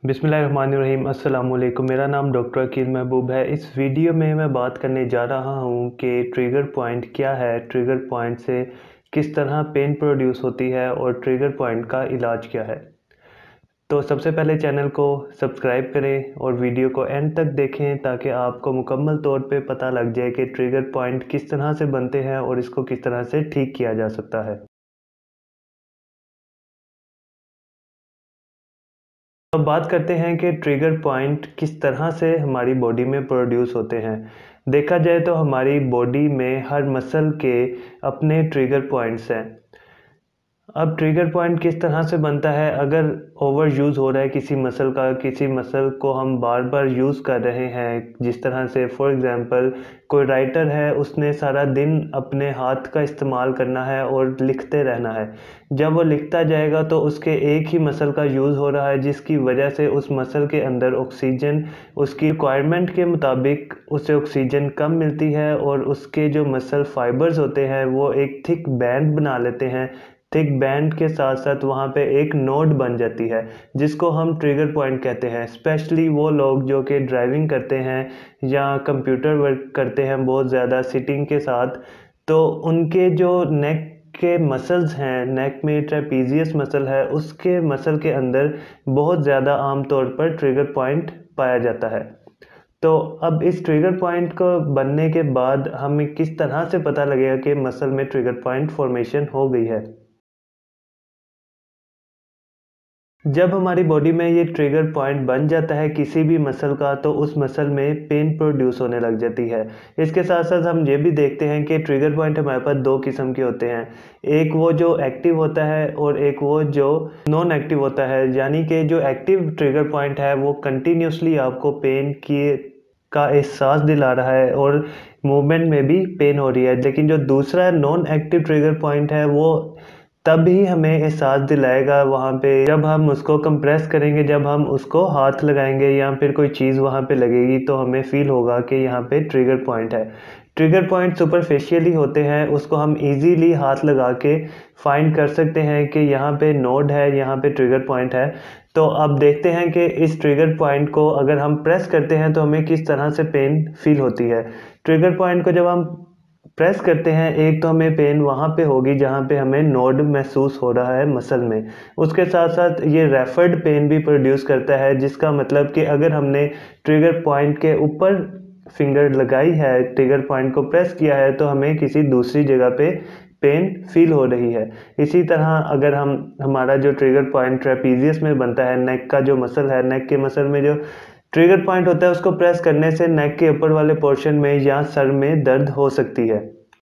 बिस्मिल्लाहिर्रहमानिर्रहीम। अस्सलाम वालेकुम। मेरा नाम डॉक्टर अकील महबूब है। इस वीडियो में मैं बात करने जा रहा हूँ कि ट्रिगर पॉइंट क्या है, ट्रिगर पॉइंट से किस तरह पेन प्रोड्यूस होती है और ट्रिगर पॉइंट का इलाज क्या है। तो सबसे पहले चैनल को सब्सक्राइब करें और वीडियो को एंड तक देखें ताकि आपको मुकम्मल तौर पे पता लग जाए कि ट्रिगर पॉइंट किस तरह से बनते हैं और इसको किस तरह से ठीक किया जा सकता है। अब बात करते हैं कि ट्रिगर पॉइंट किस तरह से हमारी बॉडी में प्रोड्यूस होते हैं। देखा जाए तो हमारी बॉडी में हर मसल के अपने ट्रिगर पॉइंट्स हैं। अब ट्रिगर पॉइंट किस तरह से बनता है, अगर ओवर यूज़ हो रहा है किसी मसल का, किसी मसल को हम बार बार यूज़ कर रहे हैं, जिस तरह से फॉर एग्ज़ाम्पल कोई राइटर है, उसने सारा दिन अपने हाथ का इस्तेमाल करना है और लिखते रहना है। जब वो लिखता जाएगा तो उसके एक ही मसल का यूज़ हो रहा है, जिसकी वजह से उस मसल के अंदर ऑक्सीजन उसकी रिक्वायरमेंट के मुताबिक उसे ऑक्सीजन कम मिलती है और उसके जो मसल फाइबर्स होते हैं वो एक थिक बैंड बना लेते हैं। थिक बैंड के साथ साथ वहाँ पे एक नोड बन जाती है जिसको हम ट्रिगर पॉइंट कहते हैं। स्पेशली वो लोग जो कि ड्राइविंग करते हैं या कंप्यूटर वर्क करते हैं बहुत ज़्यादा सिटिंग के साथ, तो उनके जो नेक के मसल्स हैं, नेक में ट्रेपीजियस मसल है, उसके मसल के अंदर बहुत ज़्यादा आमतौर पर ट्रिगर पॉइंट पाया जाता है। तो अब इस ट्रिगर पॉइंट को बनने के बाद हमें किस तरह से पता लगेगा कि मसल में ट्रिगर पॉइंट फॉर्मेशन हो गई है। जब हमारी बॉडी में ये ट्रिगर पॉइंट बन जाता है किसी भी मसल का, तो उस मसल में पेन प्रोड्यूस होने लग जाती है। इसके साथ साथ हम ये भी देखते हैं कि ट्रिगर पॉइंट हमारे पास दो किस्म के होते हैं। एक वो जो एक्टिव होता है और एक वो जो नॉन एक्टिव होता है। यानी कि जो एक्टिव ट्रिगर पॉइंट है वो कंटिन्यूसली आपको पेन की का एहसास दिला रहा है और मूवमेंट में भी पेन हो रही है। लेकिन जो दूसरा नॉन एक्टिव ट्रिगर पॉइंट है वो तभी हमें एहसास दिलाएगा वहाँ पे जब हम उसको कंप्रेस करेंगे, जब हम उसको हाथ लगाएंगे या फिर कोई चीज़ वहाँ पे लगेगी तो हमें फील होगा कि यहाँ पे ट्रिगर पॉइंट है। ट्रिगर पॉइंट सुपरफिशियली होते हैं, उसको हम इजीली हाथ लगा के फाइंड कर सकते हैं कि यहाँ पे नोड है, यहाँ पे ट्रिगर पॉइंट है। तो अब देखते हैं कि इस ट्रिगर पॉइंट को अगर हम प्रेस करते हैं तो हमें किस तरह से पेन फील होती है। ट्रिगर पॉइंट को जब हम प्रेस करते हैं, एक तो हमें पेन वहाँ पे होगी जहाँ पे हमें नोड महसूस हो रहा है मसल में। उसके साथ साथ ये रेफर्ड पेन भी प्रोड्यूस करता है, जिसका मतलब कि अगर हमने ट्रिगर पॉइंट के ऊपर फिंगर लगाई है, ट्रिगर पॉइंट को प्रेस किया है, तो हमें किसी दूसरी जगह पे पेन फील हो रही है। इसी तरह अगर हम हमारा जो ट्रिगर पॉइंट ट्रेपीजियस में बनता है, नेक का जो मसल है, नेक के मसल में जो ट्रिगर पॉइंट होता है उसको प्रेस करने से नेक के ऊपर वाले पोर्शन में या सर में दर्द हो सकती है।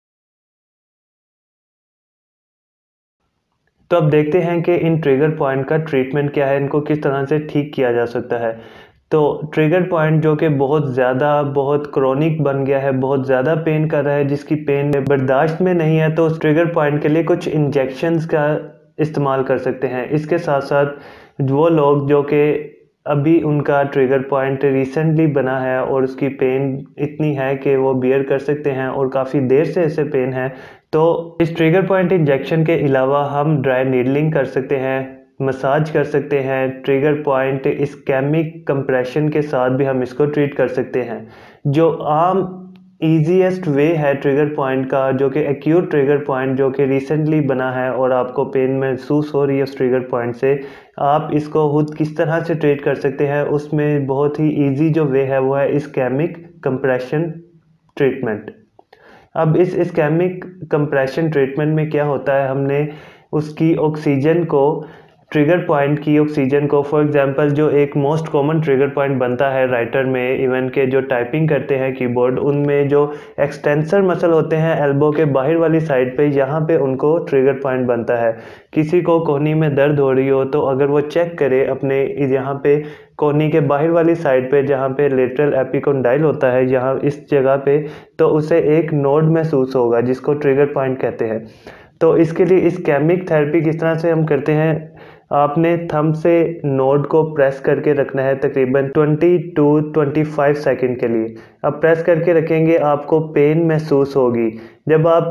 तो अब देखते हैं कि इन ट्रिगर पॉइंट का ट्रीटमेंट क्या है, इनको किस तरह से ठीक किया जा सकता है। तो ट्रिगर पॉइंट जो कि बहुत ज़्यादा बहुत क्रोनिक बन गया है, बहुत ज़्यादा पेन कर रहा है, जिसकी पेन बर्दाश्त में नहीं है, तो उस ट्रिगर पॉइंट के लिए कुछ इंजेक्शंस का इस्तेमाल कर सकते हैं। इसके साथ साथ वो लोग जो कि अभी उनका ट्रिगर पॉइंट रिसेंटली बना है और उसकी पेन इतनी है कि वो बियर कर सकते हैं और काफ़ी देर से ऐसे पेन है, तो इस ट्रिगर पॉइंट इंजेक्शन के अलावा हम ड्राई नीडलिंग कर सकते हैं, मसाज कर सकते हैं। ट्रिगर पॉइंट इस्केमिक कंप्रेशन के साथ भी हम इसको ट्रीट कर सकते हैं। जो आम ईजीएस्ट वे है ट्रिगर पॉइंट का, जो कि एक्यूट ट्रिगर पॉइंट जो कि रिसेंटली बना है और आपको पेन महसूस हो रही है उस ट्रिगर पॉइंट से, आप इसको खुद किस तरह से ट्रीट कर सकते हैं, उसमें बहुत ही ईजी जो वे है वो है इस्केमिक कंप्रेशन ट्रीटमेंट। अब इस इस्केमिक कंप्रेशन ट्रीटमेंट में क्या होता है, हमने उसकी ऑक्सीजन को, ट्रिगर पॉइंट की ऑक्सीजन को, फॉर एग्जांपल जो एक मोस्ट कॉमन ट्रिगर पॉइंट बनता है राइटर में, इवन के जो टाइपिंग करते हैं कीबोर्ड, उनमें जो एक्सटेंसर मसल होते हैं एल्बो के बाहर वाली साइड पे, यहाँ पे उनको ट्रिगर पॉइंट बनता है। किसी को कोहनी में दर्द हो रही हो तो अगर वो चेक करे अपने यहाँ पे कोहनी के बाहर वाली साइड पे जहाँ पे लेटरल एपिकोंडाइल होता है, यहाँ इस जगह पे, तो उसे एक नोड महसूस होगा जिसको ट्रिगर पॉइंट कहते हैं। तो इसके लिए इस्केमिक थेरेपी किस तरह से हम करते हैं, आपने थंब से नोड को प्रेस करके रखना है तकरीबन 20 टू 25 सेकंड के लिए। अब प्रेस करके रखेंगे, आपको पेन महसूस होगी। जब आप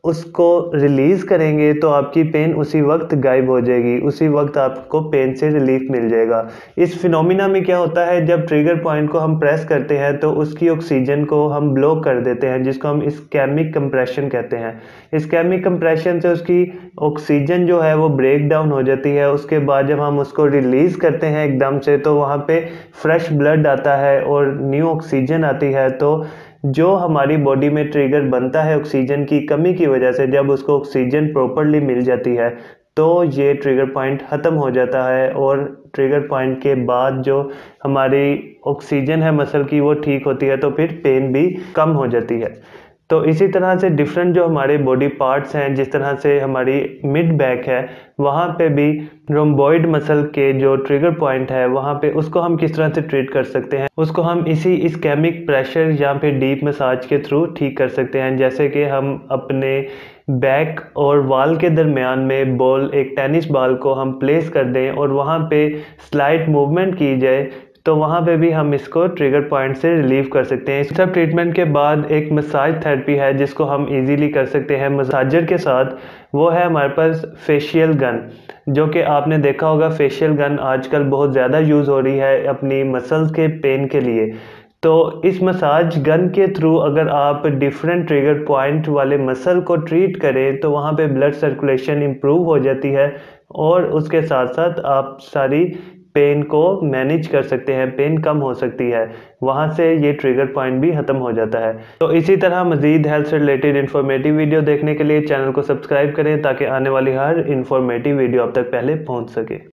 उसको रिलीज़ करेंगे तो आपकी पेन उसी वक्त गायब हो जाएगी, उसी वक्त आपको पेन से रिलीफ मिल जाएगा। इस फिनोमिना में क्या होता है, जब ट्रिगर पॉइंट को हम प्रेस करते हैं तो उसकी ऑक्सीजन को हम ब्लॉक कर देते हैं, जिसको हम इस्केमिक कंप्रेशन कहते हैं। इस्केमिक कंप्रेशन से उसकी ऑक्सीजन जो है वो ब्रेक डाउन हो जाती है। उसके बाद जब हम उसको रिलीज़ करते हैं एकदम से, तो वहाँ पे फ्रेश ब्लड आता है और न्यू ऑक्सीजन आती है। तो जो हमारी बॉडी में ट्रिगर बनता है ऑक्सीजन की कमी की वजह से, जब उसको ऑक्सीजन प्रॉपरली मिल जाती है तो ये ट्रिगर पॉइंट ख़त्म हो जाता है। और ट्रिगर पॉइंट के बाद जो हमारी ऑक्सीजन है मसल की वो ठीक होती है, तो फिर पेन भी कम हो जाती है। तो इसी तरह से डिफरेंट जो हमारे बॉडी पार्ट्स हैं, जिस तरह से हमारी मिड बैक है, वहाँ पे भी रोम्बॉइड मसल के जो ट्रिगर पॉइंट है वहाँ पे उसको हम किस तरह से ट्रीट कर सकते हैं, उसको हम इसी इस्केमिक प्रेशर या फिर डीप मसाज के थ्रू ठीक कर सकते हैं। जैसे कि हम अपने बैक और वाल के दरमियान में बॉल, एक टेनिस बॉल को हम प्लेस कर दें और वहाँ पे स्लाइट मूवमेंट की जाए, तो वहाँ पे भी हम इसको ट्रिगर पॉइंट से रिलीव कर सकते हैं। इस सब ट्रीटमेंट के बाद एक मसाज थेरेपी है जिसको हम इजीली कर सकते हैं मसाजर के साथ। वो है हमारे पास फेशियल गन, जो कि आपने देखा होगा फेशियल गन आजकल बहुत ज़्यादा यूज़ हो रही है अपनी मसल्स के पेन के लिए। तो इस मसाज गन के थ्रू अगर आप डिफरेंट ट्रिगर पॉइंट वाले मसल को ट्रीट करें तो वहाँ पे ब्लड सर्कुलेशन इम्प्रूव हो जाती है और उसके साथ साथ आप सारी पेन को मैनेज कर सकते हैं, पेन कम हो सकती है, वहाँ से ये ट्रिगर पॉइंट भी ख़त्म हो जाता है। तो इसी तरह मज़ीद हेल्थ से रिलेटेड इन्फॉर्मेटिव वीडियो देखने के लिए चैनल को सब्सक्राइब करें ताकि आने वाली हर इन्फॉर्मेटिव वीडियो आप तक पहले पहुँच सके।